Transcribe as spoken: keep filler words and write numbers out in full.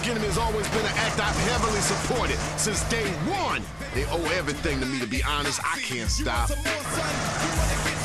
Enemy has always been an act I've heavily supported since day one. They owe everything to me, to be honest. I can't stop.